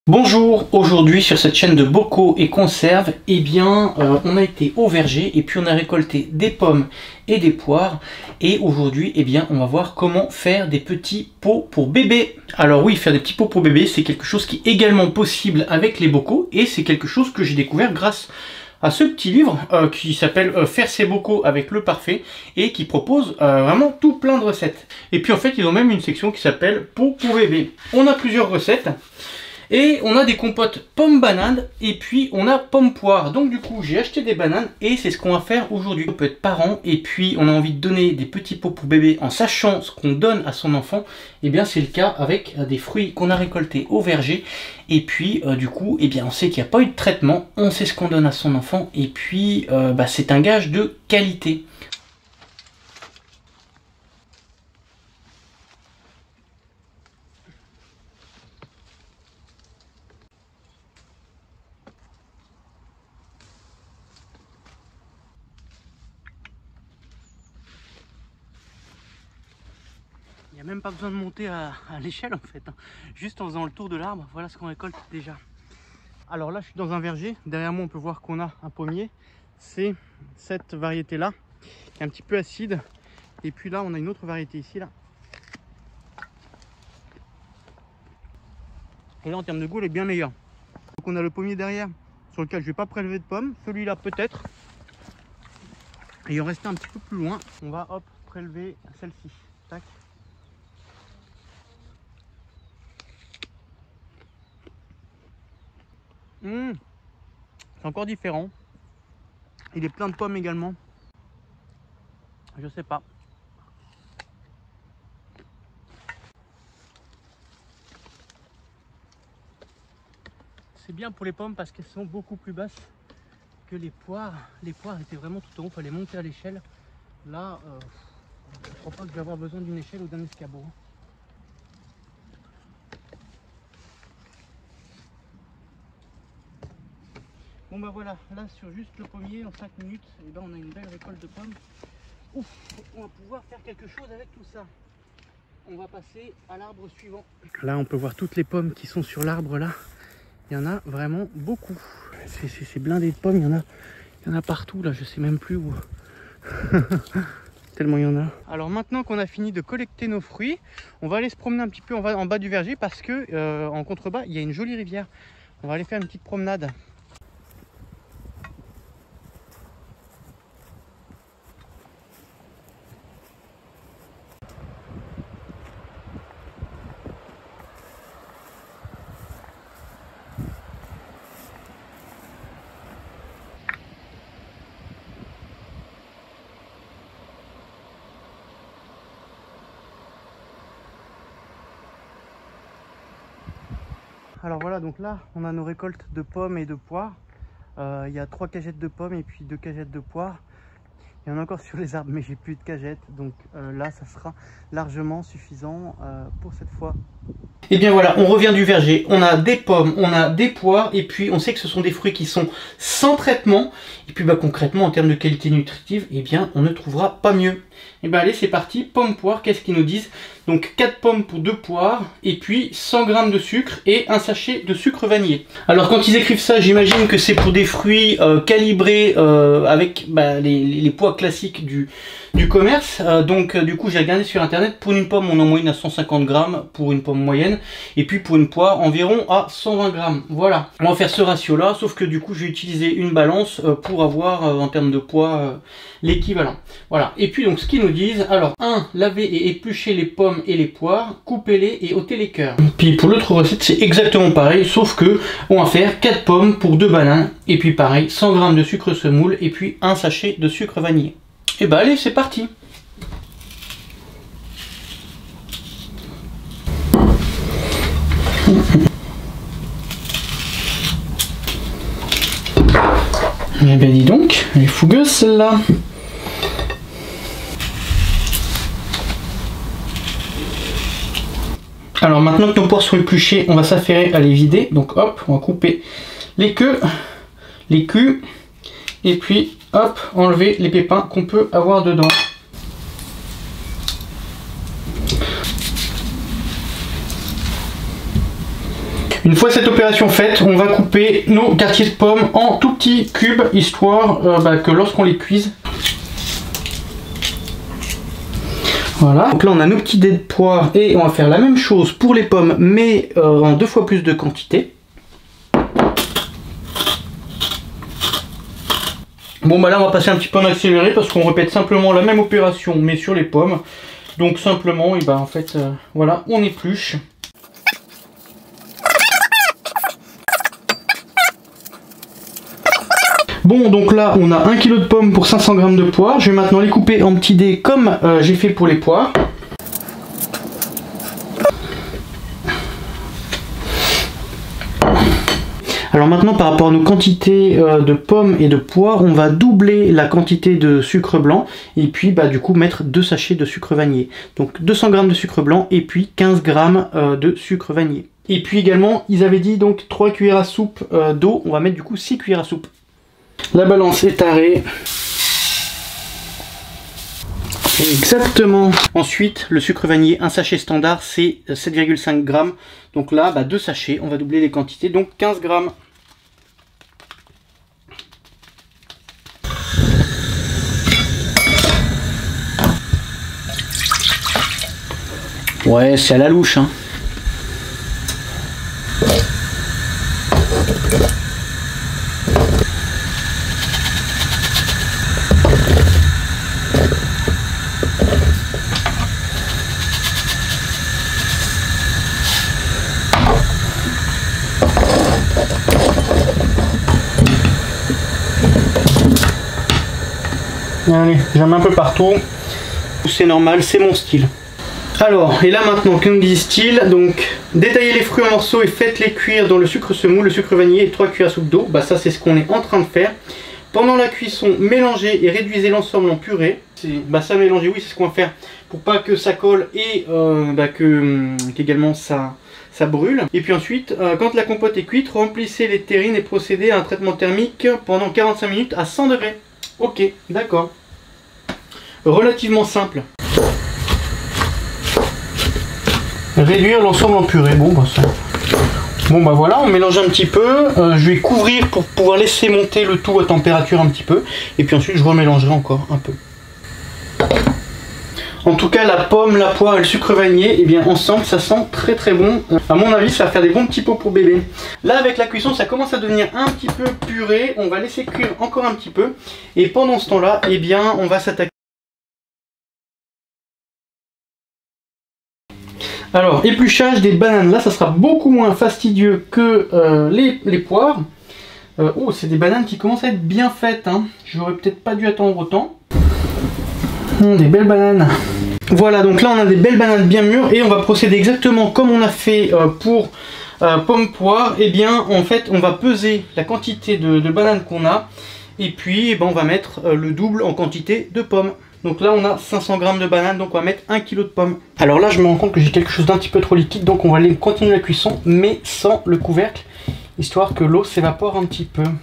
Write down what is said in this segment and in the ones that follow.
Bonjour, aujourd'hui sur cette chaîne de bocaux et conserves, on a été au verger et puis on a récolté des pommes et des poires. Et aujourd'hui, on va voir comment faire des petits pots pour bébé. Alors oui, faire des petits pots pour bébé, c'est quelque chose qui est également possible avec les bocaux et c'est quelque chose que j'ai découvert grâce à ce petit livre qui s'appelle Faire ses bocaux avec le parfait et qui propose vraiment tout plein de recettes. Et puis en fait, ils ont même une section qui s'appelle Pots pour bébé. On a plusieurs recettes. Et on a des compotes pommes-bananes et puis on a pommes-poires. Donc du coup j'ai acheté des bananes et c'est ce qu'on va faire aujourd'hui. On peut être parent et puis on a envie de donner des petits pots pour bébé en sachant ce qu'on donne à son enfant. Et bien c'est le cas avec des fruits qu'on a récoltés au verger. Et puis du coup on sait qu'il n'y a pas eu de traitement, on sait ce qu'on donne à son enfant et puis c'est un gage de qualité. Il n'y a même pas besoin de monter à l'échelle en fait, hein. Juste en faisant le tour de l'arbre, voilà ce qu'on récolte déjà. Alors là je suis dans un verger, derrière moi on peut voir qu'on a un pommier, c'est cette variété là, qui est un petit peu acide. Et puis là on a une autre variété ici là. Et là en termes de goût elle est bien meilleure. Donc on a le pommier derrière sur lequel je ne vais pas prélever de pommes, celui-là peut-être. Et en restant un petit peu plus loin, on va hop prélever celle-ci. Tac. C'est encore différent. Il est plein de pommes également. Je sais pas. C'est bien pour les pommes parce qu'elles sont beaucoup plus basses que les poires. Les poires étaient vraiment tout en haut, il fallait monter à l'échelle. Là, je crois pas que je vais avoir besoin d'une échelle ou d'un escabeau. Bon bah voilà, là sur juste le pommier en 5 minutes, on a une belle récolte de pommes. Ouf, on va pouvoir faire quelque chose avec tout ça. On va passer à l'arbre suivant. Là on peut voir toutes les pommes qui sont sur l'arbre là. Il y en a vraiment beaucoup. C'est blindé de pommes, il y en a partout là, je sais même plus où. Tellement il y en a. Alors maintenant qu'on a fini de collecter nos fruits, on va aller se promener un petit peu en bas du verger parce que en contrebas il y a une jolie rivière. On va aller faire une petite promenade. Alors voilà, donc là on a nos récoltes de pommes et de poires. Il y a 3 cagettes de pommes et puis 2 cagettes de poires. Il y en a encore sur les arbres mais j'ai plus de cagettes, donc là ça sera largement suffisant pour cette fois. Et bien voilà, on revient du verger, on a des pommes, on a des poires et puis on sait que ce sont des fruits qui sont sans traitement. Et puis concrètement en termes de qualité nutritive, on ne trouvera pas mieux. Et allez, c'est parti, pommes, poires, qu'est-ce qu'ils nous disent? Donc 4 pommes pour 2 poires et puis 100 g de sucre et un sachet de sucre vanillé. Alors quand ils écrivent ça, j'imagine que c'est pour des fruits calibrés avec les poids classiques du commerce. Du coup j'ai regardé sur internet, pour une pomme on est en moyenne à 150 g pour une pomme moyenne et puis pour une poire environ à 120 g. Voilà, on va faire ce ratio là, sauf que du coup je vais utiliser une balance pour avoir en termes de poids l'équivalent. Voilà, et puis donc ce qu'ils nous disent, alors 1, laver et éplucher les pommes et les poires, coupez-les et ôtez les cœurs. Puis pour l'autre recette c'est exactement pareil, sauf que on va faire 4 pommes pour 2 bananes et puis pareil 100 g de sucre semoule et puis un sachet de sucre vanillé. Et allez, c'est parti. Eh bien dis donc, elle est fougueuse celle-là. Alors maintenant que nos poires sont épluchées, on va s'affairer à les vider. Donc hop, on va couper les queues, les culs, et puis hop, enlever les pépins qu'on peut avoir dedans. Une fois cette opération faite, on va couper nos quartiers de pommes en tout petits cubes, histoire que lorsqu'on les cuise. Voilà, donc là on a nos petits dés de poire et on va faire la même chose pour les pommes, mais en 2 fois plus de quantité. Bon bah là on va passer un petit peu en accéléré parce qu'on répète simplement la même opération mais sur les pommes. Donc simplement, et en fait, voilà, on épluche. Bon, donc là, on a 1 kg de pommes pour 500 g de poire. Je vais maintenant les couper en petits dés comme j'ai fait pour les poires. Alors maintenant, par rapport à nos quantités de pommes et de poires, on va doubler la quantité de sucre blanc et puis du coup mettre 2 sachets de sucre vanillé. Donc 200 g de sucre blanc et puis 15 g de sucre vanillé. Et puis également, ils avaient dit donc 3 cuillères à soupe d'eau, on va mettre du coup 6 cuillères à soupe. La balance est tarée. Exactement. Ensuite, le sucre vanillé, un sachet standard, c'est 7,5 g. Donc là, 2 sachets, on va doubler les quantités, donc 15 g. Ouais, c'est à la louche, hein. Allez, j'en mets un peu partout. C'est normal, c'est mon style. Alors, et là maintenant, que nous disent-ils? Donc, détaillez les fruits en morceaux et faites-les cuire dans le sucre semoule, le sucre vanillé et 3 cuillères à soupe d'eau. Ça, c'est ce qu'on est en train de faire. Pendant la cuisson, mélangez et réduisez l'ensemble en purée. Ça mélanger, oui, c'est ce qu'on va faire pour pas que ça colle et qu'également ça brûle. Et puis ensuite, quand la compote est cuite, remplissez les terrines et procédez à un traitement thermique pendant 45 minutes à 100 degrés. Ok, d'accord. Relativement simple. Réduire l'ensemble en purée. Bon, voilà, on mélange un petit peu. Je vais couvrir pour pouvoir laisser monter le tout à température un petit peu. Et puis ensuite, je remélangerai encore un peu. En tout cas, la pomme, la poire et le sucre vanillé, ensemble, ça sent très très bon. À mon avis, ça va faire des bons petits pots pour bébé. Là, avec la cuisson, ça commence à devenir un petit peu puré. On va laisser cuire encore un petit peu. Et pendant ce temps-là, on va s'attaquer. Alors, épluchage des bananes. Là, ça sera beaucoup moins fastidieux que les poires. Oh, c'est des bananes qui commencent à être bien faites, hein. J'aurais peut-être pas dû attendre autant. Des belles bananes. Voilà, donc là on a des belles bananes bien mûres et on va procéder exactement comme on a fait pour pomme poire. En fait on va peser la quantité de bananes qu'on a et puis on va mettre le double en quantité de pommes. Donc là on a 500 g de bananes, donc on va mettre 1 kg de pommes. Alors là je me rends compte que j'ai quelque chose d'un petit peu trop liquide, donc on va aller continuer la cuisson mais sans le couvercle, histoire que l'eau s'évapore un petit peu.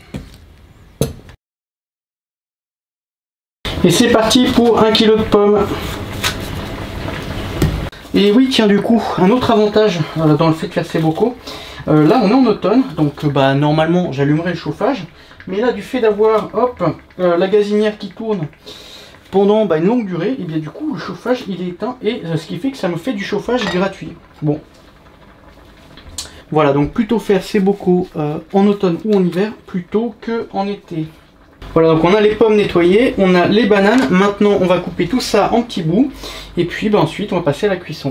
Et c'est parti pour 1 kg de pommes. Et oui, tiens, du coup, un autre avantage dans le fait de faire ces bocaux. Là, on est en automne, donc normalement, j'allumerai le chauffage. Mais là, du fait d'avoir, la gazinière qui tourne pendant une longue durée, et du coup, le chauffage, il est éteint. Et ce qui fait que ça me fait du chauffage gratuit. Bon. Voilà, donc plutôt faire ces bocaux en automne ou en hiver, plutôt qu'en été. Voilà, donc on a les pommes nettoyées, on a les bananes. Maintenant, on va couper tout ça en petits bouts. Et puis, ensuite, on va passer à la cuisson.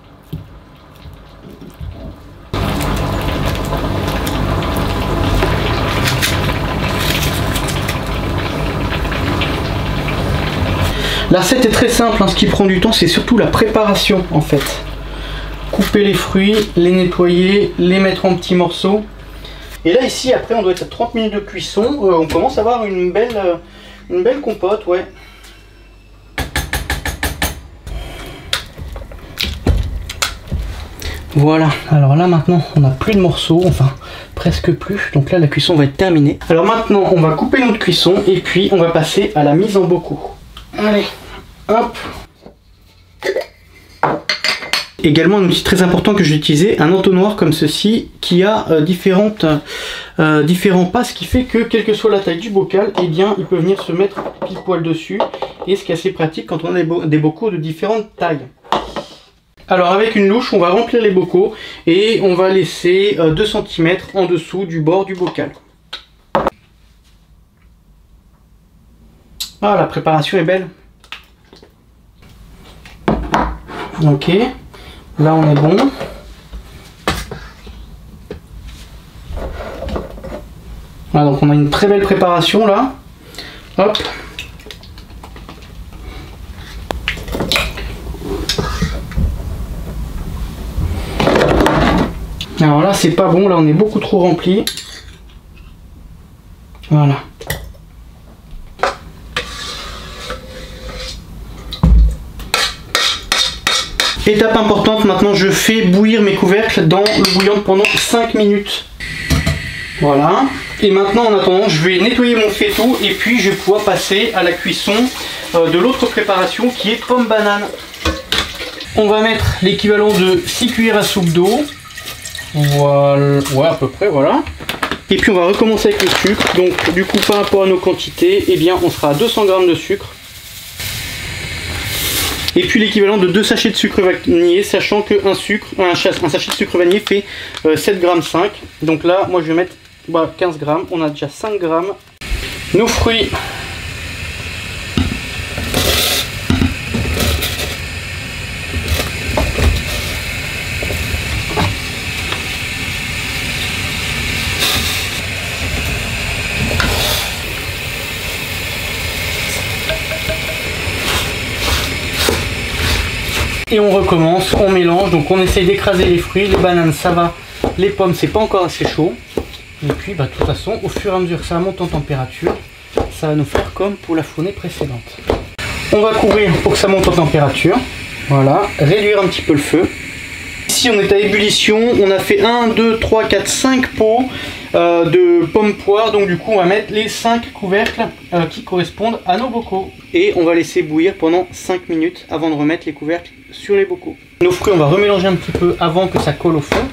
La recette est très simple, hein. Ce qui prend du temps, c'est surtout la préparation, en fait. Couper les fruits, les nettoyer, les mettre en petits morceaux. Et là ici après on doit être à 30 minutes de cuisson, on commence à avoir une belle compote, ouais. Voilà, alors là maintenant on n'a plus de morceaux, enfin presque plus, donc là la cuisson va être terminée. Alors maintenant on va couper notre cuisson et puis on va passer à la mise en bocaux. Allez, hop. Également un outil très important que j'ai utilisé, un entonnoir comme ceci qui a différents passes, qui fait que quelle que soit la taille du bocal, eh bien il peut venir se mettre pile poil dessus, et ce qui est assez pratique quand on a des bocaux de différentes tailles. Alors avec une louche on va remplir les bocaux et on va laisser 2 cm en dessous du bord du bocal. Ah, la préparation est belle. Ok. Là on est bon. Voilà, donc on a une très belle préparation là. Hop. Alors là c'est pas bon, là on est beaucoup trop rempli. Voilà. Étape importante, maintenant je fais bouillir mes couvercles dans l'eau bouillante pendant 5 minutes. Voilà. Et maintenant en attendant je vais nettoyer mon faitout et puis je vais pouvoir passer à la cuisson de l'autre préparation qui est pomme banane. On va mettre l'équivalent de 6 cuillères à soupe d'eau. Voilà, ouais, à peu près, voilà. Et puis on va recommencer avec le sucre. Donc du coup par rapport à nos quantités, eh bien on sera à 200 g de sucre. Et puis l'équivalent de 2 sachets de sucre vanillé, sachant qu'un sachet de sucre vanillé fait 7,5 g. Donc là, moi je vais mettre 15 g, on a déjà 5 g. Nos fruits. Et on recommence, on mélange, donc on essaye d'écraser les fruits, les bananes ça va, les pommes c'est pas encore assez chaud. Et puis de toute façon, au fur et à mesure que ça monte en température, ça va nous faire comme pour la fournée précédente. On va couvrir pour que ça monte en température, voilà, réduire un petit peu le feu. Ici on est à ébullition, on a fait 1, 2, 3, 4, 5 pots de pommes poires, donc du coup on va mettre les 5 couvercles qui correspondent à nos bocaux. Et on va laisser bouillir pendant 5 minutes avant de remettre les couvercles sur les bocaux. Nos fruits on va remélanger un petit peu avant que ça colle au fond.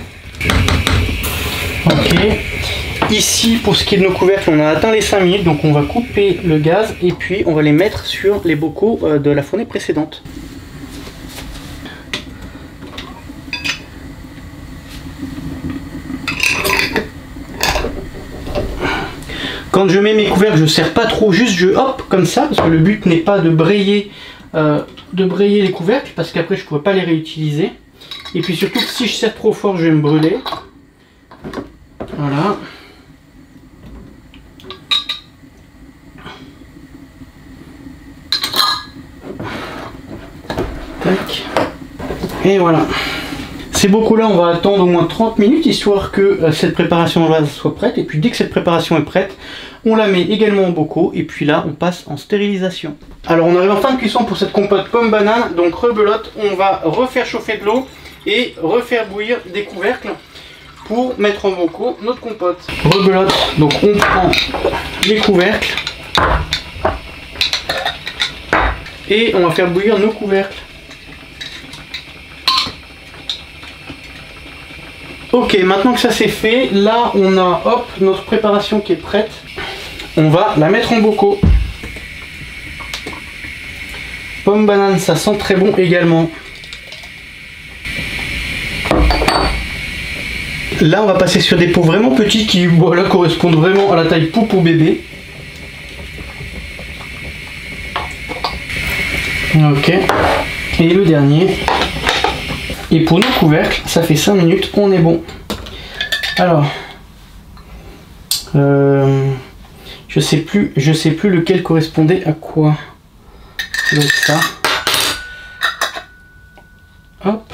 Ok. Ici pour ce qui est de nos couvercles on a atteint les 5 minutes, donc on va couper le gaz et puis on va les mettre sur les bocaux de la fournée précédente. Quand je mets mes couvercles, je ne serre pas trop, juste je hop comme ça, parce que le but n'est pas de brayer les couvercles, parce qu'après je ne pourrais pas les réutiliser. Et puis surtout que si je serre trop fort, je vais me brûler. Voilà. Tac. Et voilà. Ces bocaux-là, on va attendre au moins 30 minutes, histoire que cette préparation-là soit prête. Et puis dès que cette préparation est prête, on la met également en bocaux. Et puis là, on passe en stérilisation. Alors, on arrive en fin de cuisson pour cette compote pomme banane. Donc, rebelote, on va refaire chauffer de l'eau et refaire bouillir des couvercles pour mettre en bocaux notre compote. Rebelote, donc on prend les couvercles et on va faire bouillir nos couvercles. Ok, maintenant que ça c'est fait, là on a hop notre préparation qui est prête. On va la mettre en bocaux. Pomme banane, ça sent très bon également. Là on va passer sur des pots vraiment petits qui voilà, correspondent vraiment à la taille poupou bébé. Ok. Et le dernier. Et pour nos couvercles, ça fait 5 minutes, on est bon. Alors, je sais plus lequel correspondait à quoi. Donc ça. Hop.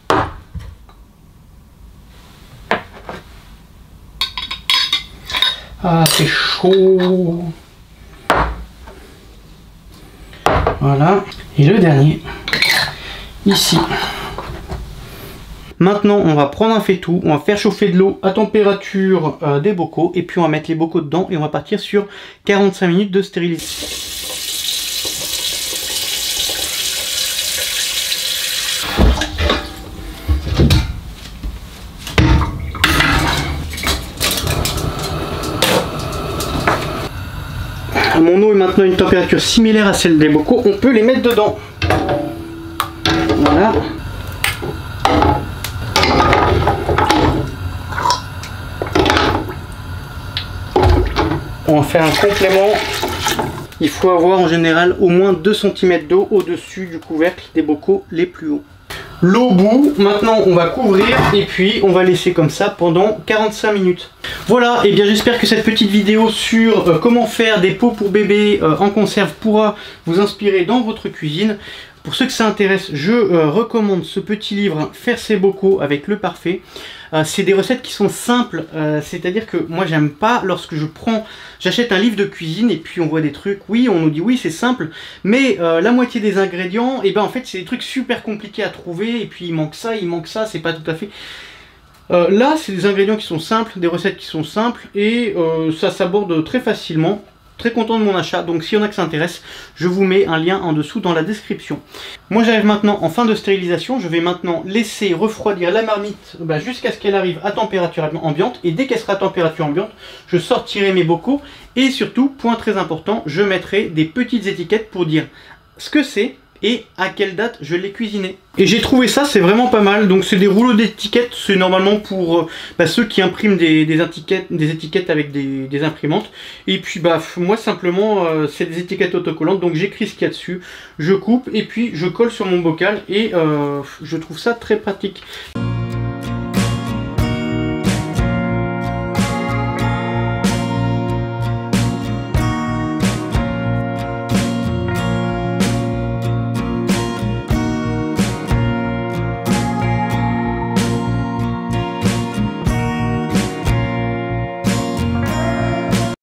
Ah, c'est chaud. Voilà. Et le dernier, ici. Maintenant, on va prendre un faitout, on va faire chauffer de l'eau à température des bocaux et puis on va mettre les bocaux dedans et on va partir sur 45 minutes de stérilisation. Mon eau est maintenant à une température similaire à celle des bocaux. On peut les mettre dedans. Voilà. On va faire un complément. Il faut avoir en général au moins 2 cm d'eau au-dessus du couvercle des bocaux les plus hauts. L'eau au bout, maintenant on va couvrir et puis on va laisser comme ça pendant 45 minutes. Voilà, et bien j'espère que cette petite vidéo sur comment faire des pots pour bébé en conserve pourra vous inspirer dans votre cuisine. Pour ceux que ça intéresse, je recommande ce petit livre Faire ses bocaux avec le parfait. C'est des recettes qui sont simples, c'est-à-dire que moi j'aime pas lorsque j'achète un livre de cuisine et puis on voit des trucs, oui on nous dit oui c'est simple, mais la moitié des ingrédients, et ben en fait c'est des trucs super compliqués à trouver et puis il manque ça, c'est pas tout à fait... là c'est des ingrédients qui sont simples, des recettes qui sont simples et ça s'aborde très facilement. Très content de mon achat, donc s'il y en a que ça intéresse, je vous mets un lien en dessous dans la description. Moi j'arrive maintenant en fin de stérilisation, je vais maintenant laisser refroidir la marmite jusqu'à ce qu'elle arrive à température ambiante, et dès qu'elle sera à température ambiante, je sortirai mes bocaux, et surtout, point très important, je mettrai des petites étiquettes pour dire ce que c'est, et à quelle date je l'ai cuisiné. Et j'ai trouvé ça, c'est vraiment pas mal. Donc c'est des rouleaux d'étiquettes, c'est normalement pour ceux qui impriment des étiquettes avec des imprimantes. Et puis moi simplement c'est des étiquettes autocollantes, donc j'écris ce qu'il y a dessus, je coupe et puis je colle sur mon bocal et je trouve ça très pratique.